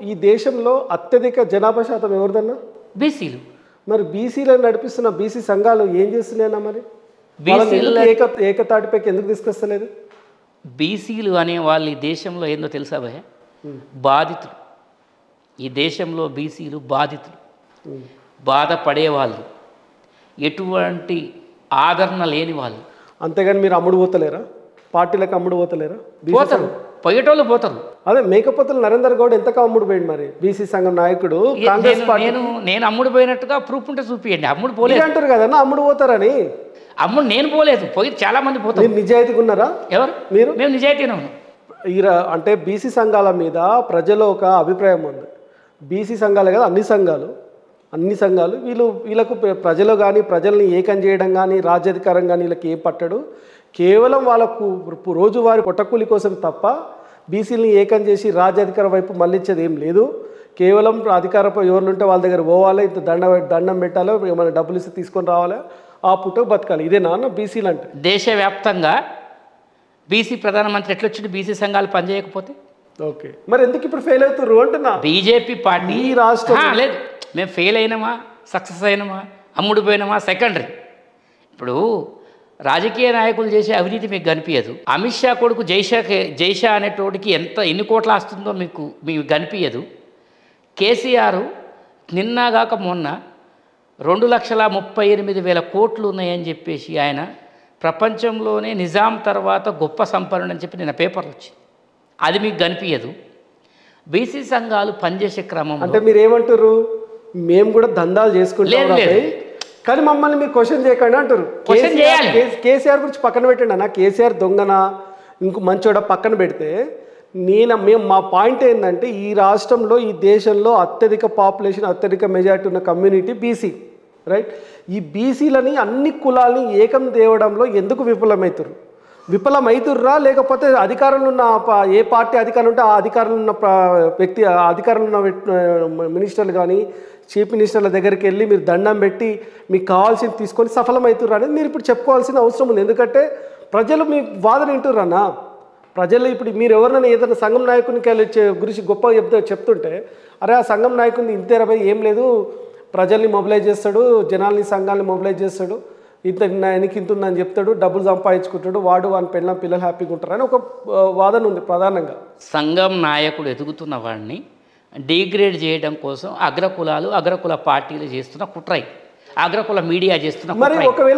ఈ దేశంలో అత్యధిక జనాభా శాతం ఎవరిదన్నా? బీసీలు. మరి బీసీలను నడిపిస్తున్న బీసీ సంఘాలు ఏం చేస్తున్నాయన్నా? మరి ఏకతాటిపైకి ఎందుకు తీసుకొస్తలేదు? బీసీలు అనే వాళ్ళు ఈ దేశంలో ఏందో తెలుసా భయ? బాధితులు. ఈ దేశంలో బీసీలు బాధితులు, బాధపడేవాళ్ళు, ఎటువంటి ఆదరణ లేని వాళ్ళు. అంతేగాని మీరు అమ్ముడు పోతలేరా? పార్టీలకు అమ్ముడు పోతలేరా? పోతారు, పోయేటోళ్ళు పోతారు. అదే మేకపోతులు నరేందర్ గౌడ్ ఎంతగా అమ్ముడు పోయింది మరి బీసీ సంఘం నాయకుడు కాంగ్రెస్ పార్టీ. నేను అమ్ముడు పోయినట్టుగా ప్రూఫ్ ఉంటే చూపియండి. అమ్ముడు పోలేదు అంటారు కదన్నా, అమ్ముడు పోతారని. అమ్ముడు నేను పోలేదు, పోయి చాలా మంది పోతారు. నిజాయితీగా ఉన్నారా? ఎవరు? మీరు? మేము నిజాయితీనే ఉన్నాం. అంటే బీసీ సంఘాల మీద ప్రజల్లో ఒక అభిప్రాయం ఉంది. బీసీ సంఘాలే కదా, అన్ని సంఘాలు వీళ్ళకు ప్రజలు కానీ ప్రజల్ని ఏకం చేయడం కానీ రాజ్యాధికారం కానీ వీళ్ళకి ఏం పట్టడు. కేవలం వాళ్ళకు రోజువారి పొట్టకూలి కోసం తప్ప బీసీలని ఏకం చేసి రాజ్యాధికారం వైపు మళ్ళించేది ఏం లేదు. కేవలం అధికారపు ఎవరు ఉంటే వాళ్ళ దగ్గర పోవాలి, ఇంత దండం పెట్టాలి, ఏమైనా డబ్బులు ఇస్తే తీసుకొని రావాలి, ఆ పుట్టకు బతకాలి. ఇదే నాన్న బీసీలు అంటే. దేశవ్యాప్తంగా బీసీ ప్రధానమంత్రి ఎట్లొచ్చింది బీసీ సంఘాలు పనిచేయకపోతే? ఓకే, మరి ఎందుకు ఇప్పుడు ఫెయిల్ అవుతారు అంటున్నా? బీజేపీ పార్టీ రాష్ట్రం లేదు. మేము ఫెయిల్ అయినామా, సక్సెస్ అయినామా, అమ్ముడు పోయినామా సెకండరీ. ఇప్పుడు రాజకీయ నాయకులు చేసే అవినీతి మీకు కనిపించదు. అమిత్ షా కొడుకు జైషా అనేటోడికి ఎన్ని కోట్లు వస్తుందో మీకు కనిపించదు. కేసీఆర్ నిన్నగాక మొన్న 2,38,000 కోట్లు ఉన్నాయని చెప్పేసి ఆయన ప్రపంచంలోనే నిజాం తర్వాత గొప్ప సంపన్నుడు అని చెప్పి నిన్న పేపర్లు వచ్చింది. అది మీకు కనిపించదు. బీసీ సంఘాలు పనిచేసే క్రమం అంటే మీరు ఏమంటారు? మేము కూడా దందాలు చేసుకుంటాం కానీ మమ్మల్ని మీరు క్వశ్చన్ చేయకండి అంటారు. క్వశ్చన్ చేయాలి. కేసీఆర్ గురించి పక్కన పెట్టండి అన్న. కేసీఆర్ దొంగనా ఇంకో మంచోడ పక్కన పెడితే మా పాయింట్ ఏంటంటే ఈ రాష్ట్రంలో ఈ దేశంలో అత్యధిక పాపులేషన్ అత్యధిక మెజారిటీ ఉన్న కమ్యూనిటీ బీసీ, రైట్? ఈ బీసీలని అన్ని కులాలని ఏకం తేవడంలో ఎందుకు విఫలమవుతుర్రా? లేకపోతే అధికారంలో ఉన్న ఏ పార్టీ అధికారం ఉంటే ఆ అధికారంలో ఉన్న వ్యక్తి అధికారంలో ఉన్న మినిస్టర్లు కానీ చీఫ్ మినిస్టర్ల దగ్గరికి వెళ్ళి మీరు దండం పెట్టి మీకు కావాల్సింది తీసుకొని సఫలమవుతుర్రా అనేది మీరు ఇప్పుడు చెప్పుకోవాల్సిన అవసరం ఉంది. ఎందుకంటే ప్రజలు మీ వాదన వింటుర్రన్నా. ప్రజలు ఇప్పుడు మీరు ఎవరినైనా ఏదైనా సంఘం నాయకునికి గురించి గొప్పగా చెప్తుంటే అరే ఆ సంఘం నాయకుని ఇంతేరబై ఏం లేదు, ప్రజల్ని మొబిలైజ్ చేస్తాడు, జనాల్ని సంఘాలని మొబిలైజ్ చేస్తాడు, ఇంత ఉందని చెప్తాడు, డబ్బులు సంపాదించుకుంటాడు, వాడు వాని పిల్లలు హ్యాపీగా ఉంటారు అని ఒక వాదన ఉంది ప్రధానంగా. సంఘం నాయకుడు ఎదుగుతున్న వాడిని డిగ్రేడ్ చేయడం కోసం అగ్రకుల పార్టీలు చేస్తున్న కుట్రై, అగ్రకుల మీడియా చేస్తున్న మరి ఒకవేళ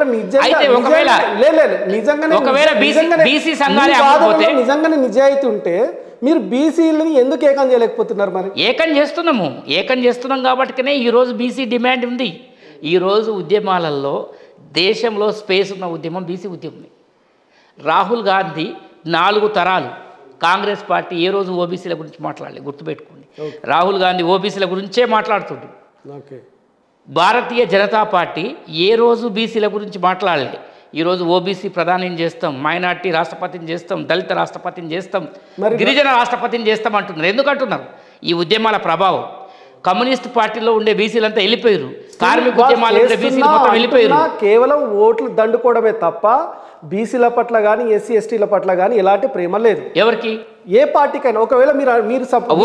నిజంగానే నిజాయితీ ఉంటే మీరు బీసీలని ఎందుకు ఏకం చేయలేకపోతున్నారు? మరి ఏకం చేస్తున్నాం కాబట్టినే ఈరోజు బీసీ డిమాండ్ ఉంది. ఈరోజు ఉద్యమాలలో దేశంలో స్పేస్ ఉన్న ఉద్యమం బీసీ ఉద్యమం. రాహుల్ గాంధీ 4 తరాలు కాంగ్రెస్ పార్టీ ఏ రోజు ఓబీసీల గురించి మాట్లాడలేదు, గుర్తుపెట్టుకోండి. రాహుల్ గాంధీ ఓబీసీల గురించే మాట్లాడుతుండు. భారతీయ జనతా పార్టీ ఏ రోజు బీసీల గురించి మాట్లాడలేదు. ఈరోజు ఓబీసీ ప్రధానిని చేస్తాం, మైనార్టీ రాష్ట్రపతిని చేస్తాం, దళిత రాష్ట్రపతిని చేస్తాం, గిరిజన రాష్ట్రపతిని చేస్తాం అంటున్నారు. ఎందుకంటున్నారు? ఈ ఉద్యమాల ప్రభావం. కమ్యూనిస్ట్ పార్టీలో ఉండే బీసీలంతా వెళ్ళిపోయారు, కార్మిక ఉద్యమాలు ఉండే బీసీలు మొత్తం వెళ్ళిపోయారు. కేవలం ఓట్లు దండుకోవడమే తప్ప బీసీల పట్ల కానీ ఎస్సీ ఎస్టీల పట్ల కానీ ఎలాంటి ప్రేమ లేదు ఎవరికి, ఏ పార్టీకైనా. ఒకవేళ మీరు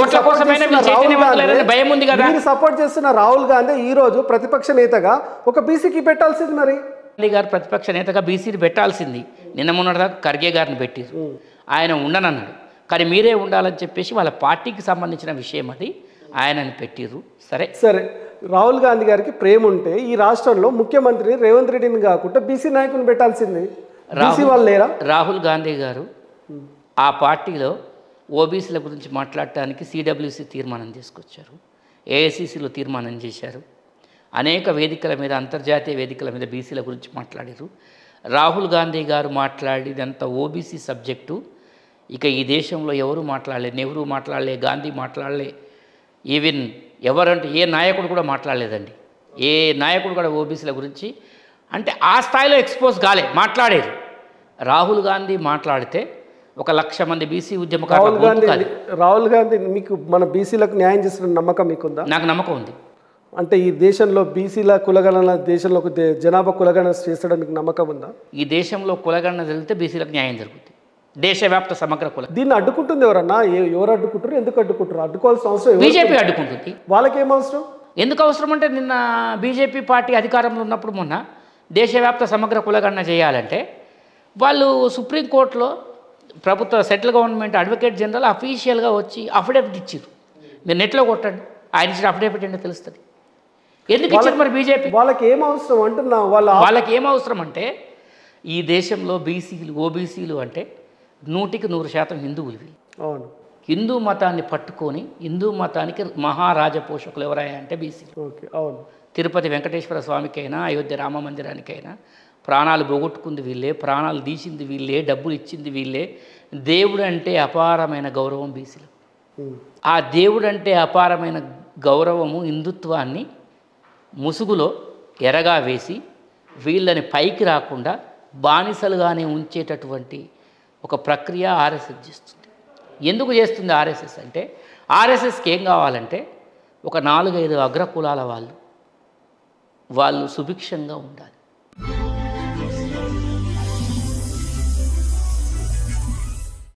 సపోర్ట్ చేస్తున్న రాహుల్ గాంధీ ఈ రోజు ప్రతిపక్ష నేతగా ఒక బీసీకి పెట్టాల్సింది. మరి గాంధీ గారు ప్రతిపక్ష నేతగా బీసీని పెట్టాల్సింది. నిన్న మొన్నటిదాకా ఖర్గే గారిని పెట్టారు, ఆయన ఉండనన్నాడు. కానీ మీరే ఉండాలని చెప్పేసి వాళ్ళ పార్టీకి సంబంధించిన విషయం అది, ఆయనని పెట్టిర్రు. సరే రాహుల్ గాంధీ గారికి ప్రేమ ఉంటే ఈ రాష్ట్రంలో ముఖ్యమంత్రి రేవంత్ రెడ్డిని కాకుండా బీసీ నాయకుని పెట్టాల్సింది. రాహుల్ గాంధీ గారు ఆ పార్టీలో ఓబీసీల గురించి మాట్లాడటానికి సిడబ్ల్యూసీ తీర్మానం తీసుకొచ్చారు, ఏఐసిసిలో తీర్మానం చేశారు, అనేక వేదికల మీద అంతర్జాతీయ వేదికల మీద బీసీల గురించి మాట్లాడారు. రాహుల్ గాంధీ గారు మాట్లాడినంత ఓబీసీ సబ్జెక్టు ఇక ఈ దేశంలో ఎవరు మాట్లాడలే. నెహ్రూ మాట్లాడలే, గాంధీ మాట్లాడలే, ఈవెన్ ఎవరంటే ఏ నాయకుడు కూడా మాట్లాడలేదండి. ఏ నాయకుడు కూడా ఓబీసీల గురించి అంటే ఆ స్థాయిలో ఎక్స్పోజ్ కాలే, మాట్లాడేది. రాహుల్ గాంధీ మాట్లాడితే 1,00,000 మంది బీసీ ఉద్యమకారులు. రాహుల్ గాంధీ మీకు మన బీసీలకు న్యాయం చేస్తున్న నమ్మకం మీకుందా? నాకు నమ్మకం ఉంది. అంటే ఈ దేశంలో బీసీల కులగణన, దేశంలో జనాభా కులగణన చేస్తాడని మీకు నమ్మకం ఉందా? ఈ దేశంలో కులగణన జరిగితే బీసీలకు న్యాయం జరుగుతుంది. దేశవ్యాప్త సమగ్ర కుల. దీన్ని అడ్డుకుంటుంది ఎవరన్నా? ఎవరు అడ్డుకుంటారు? ఎందుకు అడ్డుకుంటారు? అడ్డుకోవాల్సిన అవసరం ఎవరు? బీజేపీ అడ్డుకుంటుంది. వాళ్ళకి ఏం అవసరం? ఎందుకు అవసరం అంటే నిన్న బీజేపీ పార్టీ అధికారంలో ఉన్నప్పుడు మొన్న దేశవ్యాప్త సమగ్ర కులగణన చేయాలంటే వాళ్ళు సుప్రీంకోర్టులో ప్రభుత్వ సెంట్రల్ గవర్నమెంట్ అడ్వకేట్ జనరల్ అఫీషియల్గా వచ్చి అఫిడవిట్ ఇచ్చారు. మీరు నెట్లో కొట్టండి, ఆయన ఇచ్చిన అఫిడవిట్ ఏంటో తెలుస్తుంది. ఎందుకు ఇచ్చారు మరి బీజేపీ? వాళ్ళకి ఏం అవసరం అంటున్నా? వాళ్ళకి ఏం అవసరం అంటే ఈ దేశంలో బీసీలు ఓబీసీలు అంటే 100% హిందువులు. అవును. హిందూ మతాన్ని పట్టుకొని హిందూ మతానికి మహారాజ పోషకులు ఎవరయ్యా అంటే బీసీలు. ఓకే. అవును. తిరుపతి వెంకటేశ్వర స్వామికైనా అయోధ్య రామ మందిరానికైనా ప్రాణాలు పోగొట్టుకుంది వీళ్ళే, ప్రాణాలు తీసింది వీళ్ళే, డబ్బులు ఇచ్చింది వీళ్ళే. దేవుడు అంటే అపారమైన గౌరవం బీసీలు. ఆ దేవుడు అంటే అపారమైన గౌరవము హిందుత్వాన్ని ముసుగులో ఎరగా వేసి వీళ్ళని పైకి రాకుండా బానిసలుగానే ఉంచేటటువంటి ఒక ప్రక్రియ ఆర్ఎస్ఎస్ చేస్తుంది. ఎందుకు చేస్తుంది ఆర్ఎస్ఎస్ అంటే, ఆర్ఎస్ఎస్కి ఏం కావాలంటే ఒక 4-5 అగ్రకులాల వాళ్ళు సుభిక్షంగా ఉండాలి.